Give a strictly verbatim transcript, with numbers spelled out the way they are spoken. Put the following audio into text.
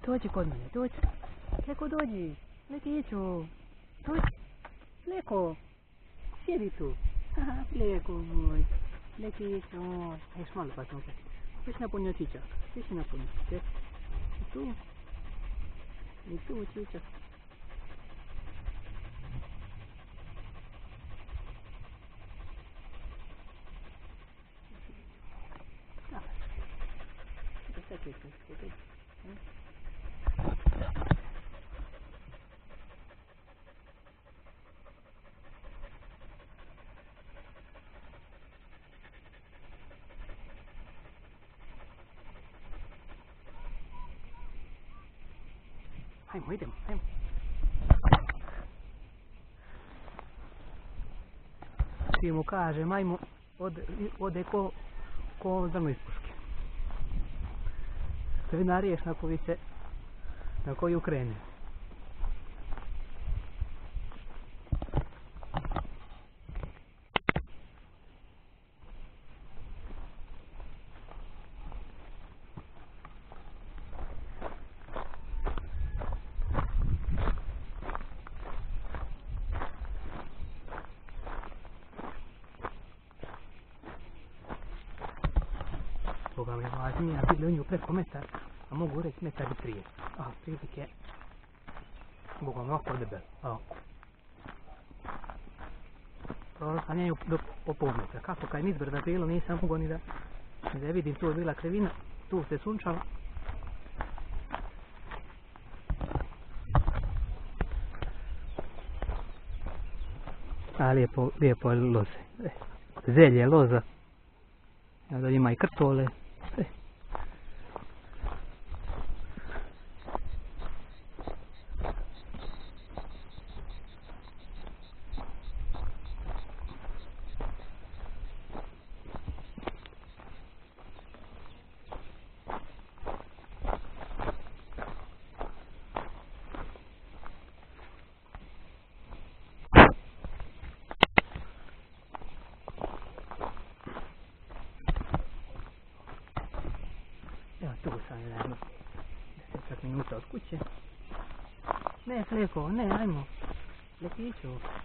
dođi kod mene, dođi. Leko, dođi. Lekiću. Dođi. Leko. Sjedi tu. Leko moj. Lekiću moj. Još malo pa ćemo. Još napunio čiča. Još napunio. I tu. I tu čiča. Hajmo, idemo, hajmo. Svi mu kažem, ajmo, ode, ode ko, ko zrno iz puške. To je jedna riječ na koju se, na koju krene. Boga mi važnije, a bili u nju preko metar, a mogu reći metar i prije. A, prilike, Boga mi ovako debel, ovako. Prolazam njeju do po pol metra. Kako kad mi izbrda bilo, nisam mogo ni da, ni da vidim, tu je bila krivina, tu se sunčalo. A lijepo, lijepo je loze. Zelje, loza. Evo da ima i krtole. E. Evo tu sam jedno desetak minuta od kuće. Ne, Fleko, ne, ajmo. Lekiću.